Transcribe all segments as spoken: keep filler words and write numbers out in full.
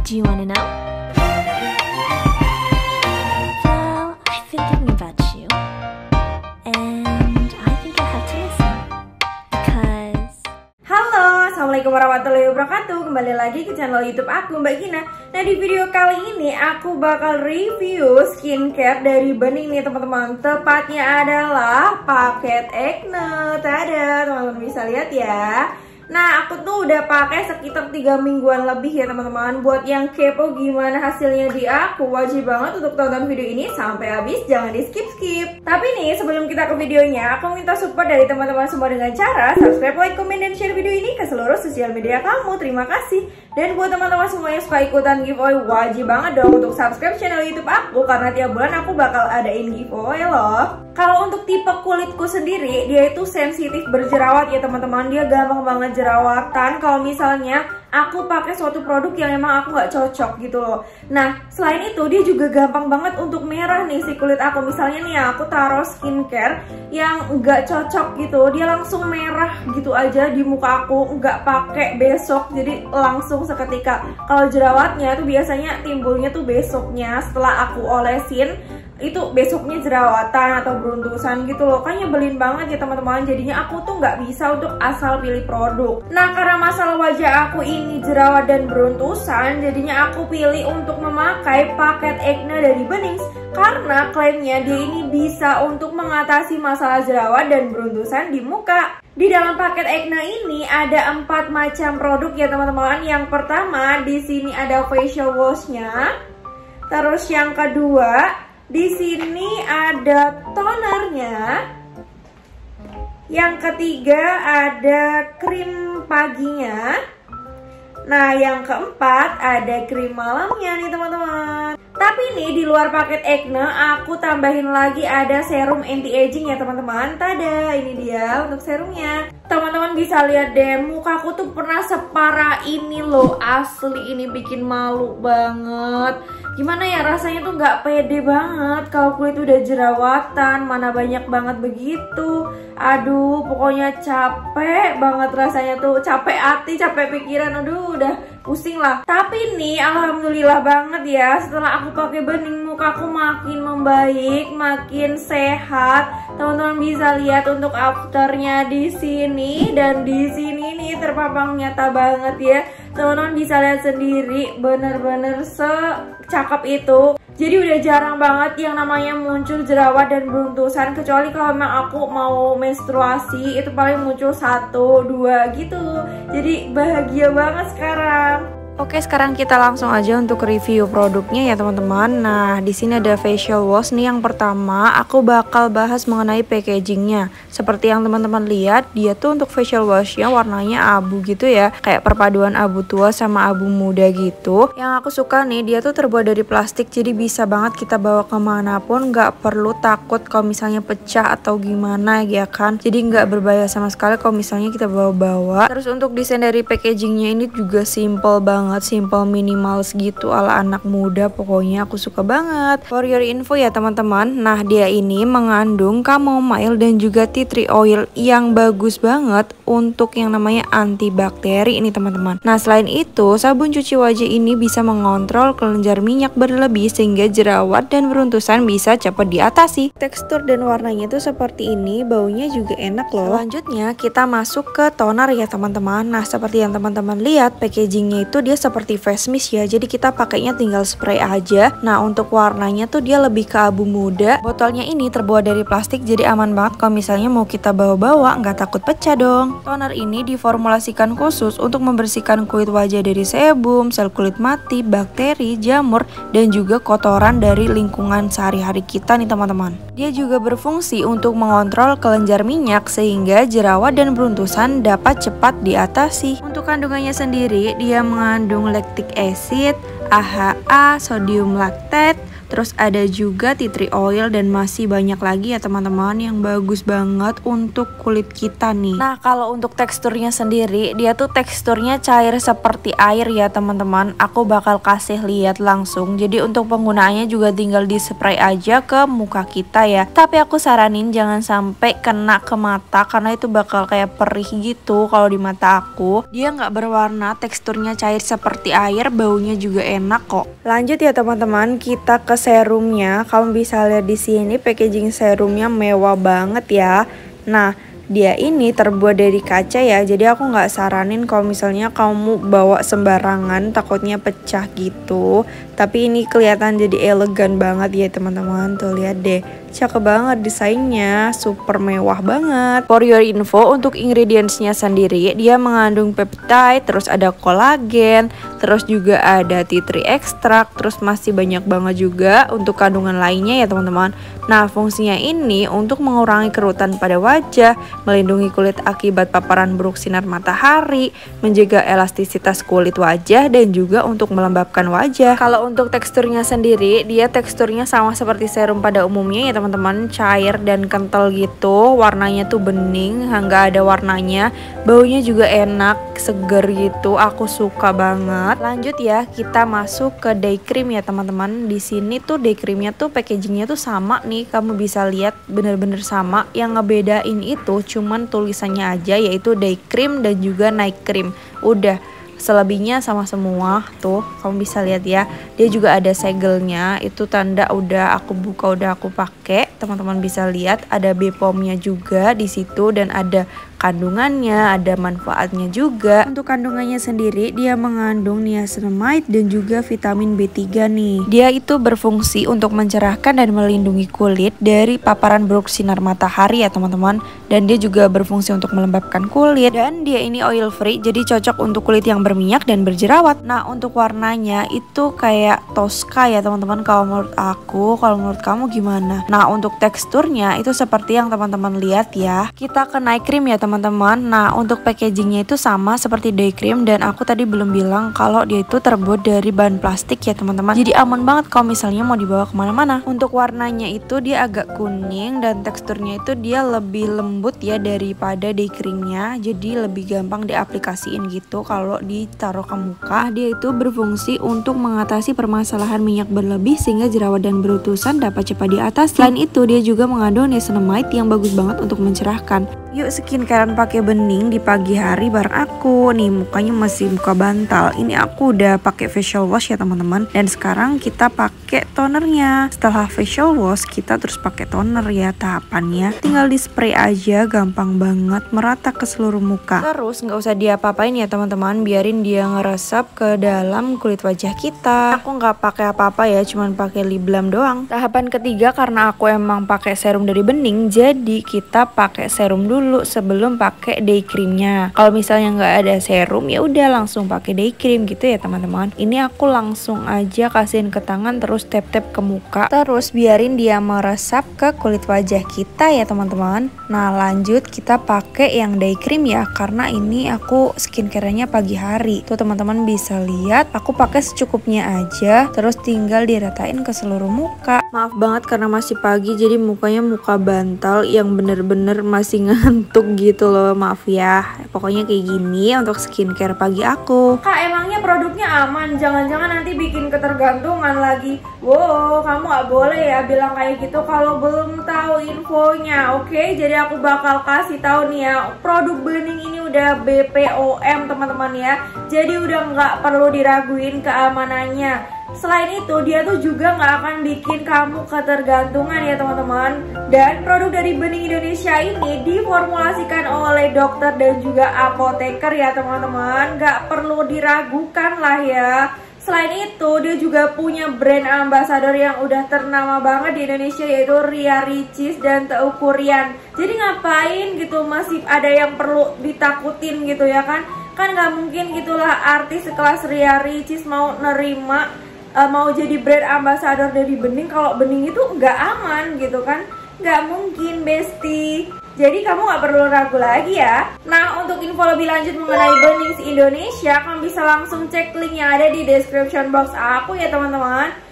Do you wanna know? Well, I've been thinking about you, and I think I have to listen because. Halo, assalamualaikum warahmatullahi wabarakatuh. Kembali lagi ke channel YouTube aku, Mbak Gina. Nah, di video kali ini aku bakal review skincare dari Bening nih teman-teman. Tepatnya adalah paket Acne. Tada, teman-teman bisa lihat ya. Nah, aku tuh udah pakai sekitar tiga mingguan lebih ya teman-teman. Buat yang kepo gimana hasilnya di aku, wajib banget untuk tonton video ini sampai habis, jangan di skip-skip. Tapi nih, sebelum kita ke videonya, aku minta support dari teman-teman semua dengan cara subscribe, like, komen, dan share video ini ke seluruh sosial media kamu. Terima kasih. Dan buat teman-teman semua yang suka ikutan giveaway, wajib banget dong untuk subscribe channel YouTube aku, karena tiap bulan aku bakal adain giveaway loh. Kalau untuk tipe kulitku sendiri, dia itu sensitif berjerawat ya teman-teman. Dia gampang banget jerawatan kalau misalnya aku pakai suatu produk yang emang aku nggak cocok gitu loh. Nah, selain itu dia juga gampang banget untuk merah nih si kulit aku. Misalnya nih aku taruh skincare yang nggak cocok gitu, dia langsung merah gitu aja di muka aku, nggak pakai besok, jadi langsung seketika. Kalau jerawatnya tuh biasanya timbulnya tuh besoknya setelah aku olesin, itu besoknya jerawatan atau beruntusan gitu loh. Kan nyebelin banget ya teman-teman. Jadinya aku tuh nggak bisa untuk asal pilih produk. Nah, karena masalah wajah aku ini jerawat dan beruntusan, jadinya aku pilih untuk memakai paket Acne dari Benings, karena klaimnya dia ini bisa untuk mengatasi masalah jerawat dan beruntusan di muka. Di dalam paket Acne ini ada empat macam produk ya teman-teman. Yang pertama di sini ada facial wash-nya. Terus yang kedua, di sini ada tonernya. Yang ketiga ada krim paginya. Nah, yang keempat ada krim malamnya nih teman-teman. Tapi nih di luar paket Acne aku tambahin lagi ada serum anti aging ya teman-teman. Tada, ini dia untuk serumnya. Teman-teman bisa lihat deh, mukaku tuh pernah separah ini loh. Asli ini bikin malu banget. Gimana ya, rasanya tuh nggak pede banget kalau kulit udah jerawatan, mana banyak banget begitu. Aduh, pokoknya capek banget rasanya tuh, capek hati, capek pikiran, aduh udah pusing lah. Tapi nih alhamdulillah banget ya, setelah aku pakai Bening mukaku makin membaik, makin sehat. Teman-teman bisa lihat untuk afternya di sini dan di sini nih terpapang nyata banget ya. Teman-teman bisa lihat sendiri, bener-bener secakep itu. Jadi udah jarang banget yang namanya muncul jerawat dan beruntusan, kecuali kalau memang aku mau menstruasi itu paling muncul satu dua gitu. Jadi bahagia banget sekarang. Oke, sekarang kita langsung aja untuk review produknya ya teman-teman. Nah, di sini ada facial wash nih. Yang pertama, aku bakal bahas mengenai packagingnya. Seperti yang teman-teman lihat, dia tuh untuk facial washnya warnanya abu gitu ya, kayak perpaduan abu tua sama abu muda gitu. Yang aku suka nih, dia tuh terbuat dari plastik, jadi bisa banget kita bawa kemanapun, nggak perlu takut kalau misalnya pecah atau gimana ya kan. Jadi nggak berbahaya sama sekali kalau misalnya kita bawa-bawa. Terus untuk desain dari packagingnya ini juga simple banget. Simple minimalis gitu ala anak muda, pokoknya aku suka banget. For your info ya teman-teman, nah dia ini mengandung chamomile dan juga tea tree oil yang bagus banget untuk yang namanya antibakteri ini teman-teman. Nah selain itu, sabun cuci wajah ini bisa mengontrol kelenjar minyak berlebih sehingga jerawat dan beruntusan bisa cepat diatasi. Tekstur dan warnanya tuh seperti ini, baunya juga enak loh. Selanjutnya kita masuk ke toner ya teman-teman. Nah seperti yang teman-teman lihat, packagingnya itu dia seperti face mist ya, jadi kita pakainya tinggal spray aja. Nah untuk warnanya tuh dia lebih ke abu muda. Botolnya ini terbuat dari plastik, jadi aman banget kalau misalnya mau kita bawa-bawa, nggak takut pecah dong. Toner ini diformulasikan khusus untuk membersihkan kulit wajah dari sebum, sel kulit mati, bakteri, jamur, dan juga kotoran dari lingkungan sehari-hari kita nih teman-teman. Dia juga berfungsi untuk mengontrol kelenjar minyak sehingga jerawat dan beruntusan dapat cepat diatasi. Untuk kandungannya sendiri, dia mengandung lactic acid, A H A, sodium lactate, Terus ada juga tea tree oil dan masih banyak lagi ya teman-teman yang bagus banget untuk kulit kita nih. Nah kalau untuk teksturnya sendiri, dia tuh teksturnya cair seperti air ya teman-teman. Aku bakal kasih lihat langsung. Jadi untuk penggunaannya juga tinggal di spray aja ke muka kita ya. Tapi aku saranin jangan sampai kena ke mata karena itu bakal kayak perih gitu kalau di mata aku. Dia nggak berwarna, teksturnya cair seperti air, baunya juga enak kok. Lanjut ya teman-teman, kita ke serumnya. Kamu bisa lihat di sini packaging serumnya mewah banget ya. Nah, dia ini terbuat dari kaca ya, jadi aku nggak saranin kalau misalnya kamu bawa sembarangan, takutnya pecah gitu. Tapi ini kelihatan jadi elegan banget ya teman-teman. Tuh lihat deh, cakep banget desainnya, super mewah banget. For your info, untuk ingredientsnya sendiri, dia mengandung peptide, terus ada kolagen, terus juga ada tea tree extract, terus masih banyak banget juga untuk kandungan lainnya ya teman-teman. Nah fungsinya ini untuk mengurangi kerutan pada wajah, melindungi kulit akibat paparan buruk sinar matahari, menjaga elastisitas kulit wajah, dan juga untuk melembabkan wajah. Kalau untuk teksturnya sendiri, dia teksturnya sama seperti serum pada umumnya ya teman-teman, cair dan kental gitu. Warnanya tuh bening, nggak ada warnanya. Baunya juga enak, seger gitu. Aku suka banget. Lanjut ya, kita masuk ke day cream ya teman-teman. Di sini tuh day creamnya tuh packagingnya tuh sama nih, kamu bisa lihat bener-bener sama. Yang ngebedain itu cuman tulisannya aja, yaitu day cream dan juga night cream. Udah, selebihnya sama semua. Tuh kamu bisa lihat ya, dia juga ada segelnya, itu tanda udah aku buka, udah aku pakai. Teman-teman bisa lihat ada B P O M-nya juga di situ, dan ada kandungannya, ada manfaatnya juga. Untuk kandungannya sendiri, dia mengandung niacinamide dan juga vitamin B tiga nih. Dia itu berfungsi untuk mencerahkan dan melindungi kulit dari paparan buruk sinar matahari ya teman-teman. Dan dia juga berfungsi untuk melembabkan kulit, dan dia ini oil free, jadi cocok untuk kulit yang berminyak dan berjerawat. Nah untuk warnanya itu kayak Tosca ya teman-teman kalau menurut aku. Kalau menurut kamu gimana? Nah untuk teksturnya itu seperti yang teman-teman lihat ya. Kita ke night cream ya teman-teman. Nah untuk packagingnya itu sama seperti day cream, dan aku tadi belum bilang kalau dia itu terbuat dari bahan plastik ya teman-teman. Jadi aman banget kalau misalnya mau dibawa kemana-mana. Untuk warnanya itu dia agak kuning, dan teksturnya itu dia lebih lembut ya daripada day creamnya. Jadi lebih gampang diaplikasiin gitu kalau ditaruh ke muka. Dia itu berfungsi untuk mengatasi permasalahan minyak berlebih sehingga jerawat dan berutusan dapat cepat diatasi. Selain itu dia juga mengandung niacinamide yang bagus banget untuk mencerahkan. Yuk skincarean pakai bening di pagi hari bareng aku. Nih mukanya masih muka bantal. Ini aku udah pakai facial wash ya teman-teman. Dan sekarang kita pakai tonernya. Setelah facial wash kita terus pakai toner ya tahapannya. Tinggal di spray aja, gampang banget, merata ke seluruh muka. Terus nggak usah diapa-apain ya teman-teman, biarin dia ngeresap ke dalam kulit wajah kita. Aku nggak pakai apa-apa ya, cuman pakai lip balm doang. Tahapan ketiga, karena aku emang pakai serum dari bening, jadi kita pakai serum dulu dulu sebelum pakai day creamnya. Kalau misalnya nggak ada serum ya udah langsung pakai day cream gitu ya teman-teman. Ini aku langsung aja kasihin ke tangan, terus tap-tap ke muka, terus biarin dia meresap ke kulit wajah kita ya teman-teman. Nah lanjut kita pakai yang day cream ya, karena ini aku skincare-nya pagi hari. Tuh teman-teman bisa lihat aku pakai secukupnya aja, terus tinggal diratain ke seluruh muka. Maaf banget karena masih pagi, jadi mukanya muka bantal yang bener-bener masih ngantuk gitu loh, maaf ya. Pokoknya kayak gini untuk skincare pagi aku. Kak, emangnya produknya aman? Jangan-jangan nanti bikin ketergantungan lagi. Wow, kamu gak boleh ya bilang kayak gitu kalau belum tahu infonya. Oke, jadi aku bakal kasih tahu nih ya, produk bening ini udah B P O M teman-teman ya. Jadi udah nggak perlu diraguin keamanannya. Selain itu dia tuh juga nggak akan bikin kamu ketergantungan ya teman-teman. Dan produk dari Bening Indonesia ini diformulasikan oleh dokter dan juga apoteker ya teman-teman. Nggak perlu diragukan lah ya. Selain itu dia juga punya brand ambassador yang udah ternama banget di Indonesia, yaitu Ria Ricis dan Teuku Ryan. Jadi ngapain gitu masih ada yang perlu ditakutin gitu ya kan? Kan nggak mungkin gitulah artis sekelas Ria Ricis mau nerima Uh, mau jadi brand ambassador dari Bening kalau Bening itu nggak aman gitu kan, nggak mungkin besti. Jadi kamu nggak perlu ragu lagi ya. Nah untuk info lebih lanjut mengenai Bening Indonesia, kamu bisa langsung cek link yang ada di description box aku ya teman-teman.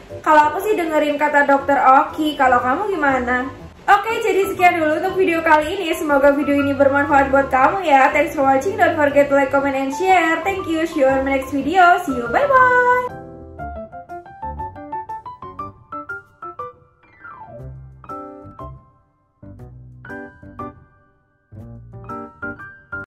Kalau aku sih dengerin kata dokter Oki. Kalau kamu gimana? Oke, jadi sekian dulu untuk video kali ini. Semoga video ini bermanfaat buat kamu ya. Thanks for watching. Don't forget to like, comment, and share. Thank you. See you on my next video. See you. Bye-bye.